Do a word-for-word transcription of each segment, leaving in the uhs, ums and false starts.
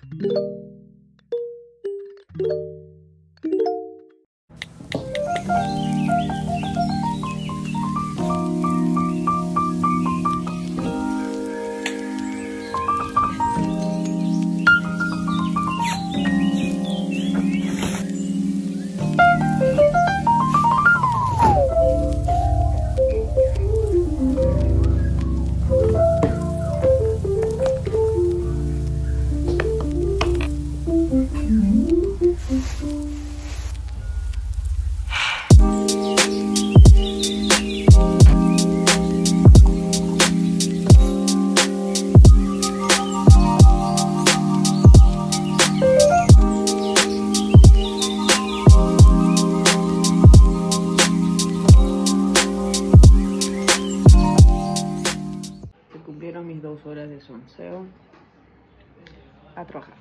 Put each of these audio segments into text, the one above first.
Mis dos horas de sonceo a trabajar.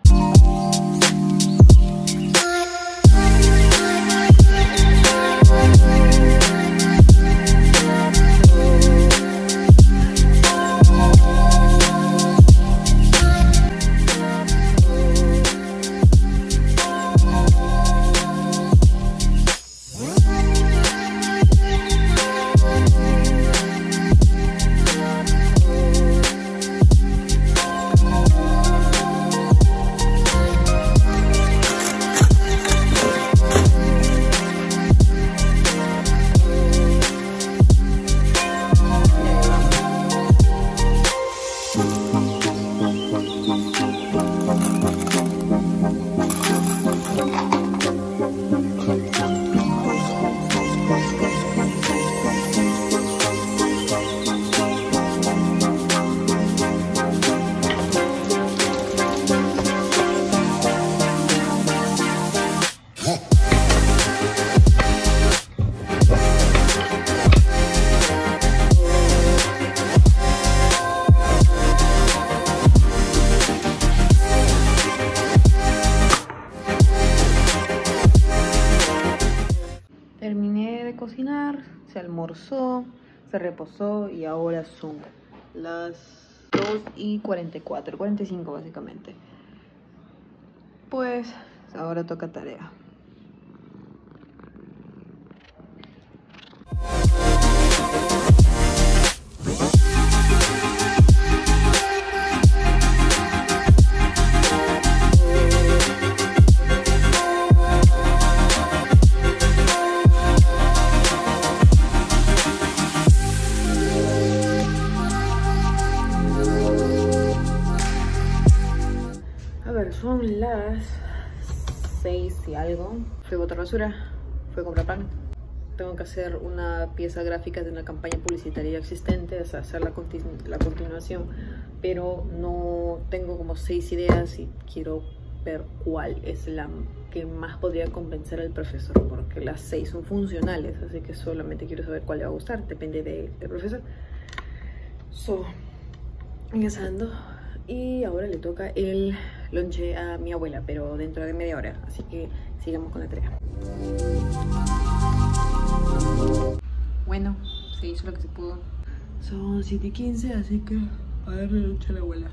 Terminé de cocinar, se almorzó, se reposó y ahora son las dos y cuarenta y cuatro, cuarenta y cinco básicamente. Pues ahora toca tarea. Son las seis y algo. Fui a botar basura, fui a comprar pan. Tengo que hacer una pieza gráfica de una campaña publicitaria existente, o sea, hacer la, continu la continuación, pero no tengo como seis ideas y quiero ver cuál es la que más podría convencer al profesor, porque las seis son funcionales, así que solamente quiero saber cuál le va a gustar, depende de, del profesor. So, en esa ando. Y ahora le toca el lonche a mi abuela, pero dentro de media hora. Así que sigamos con la tarea. Bueno, se hizo lo que se pudo. Son siete y quince, así que a darle lonche a la abuela.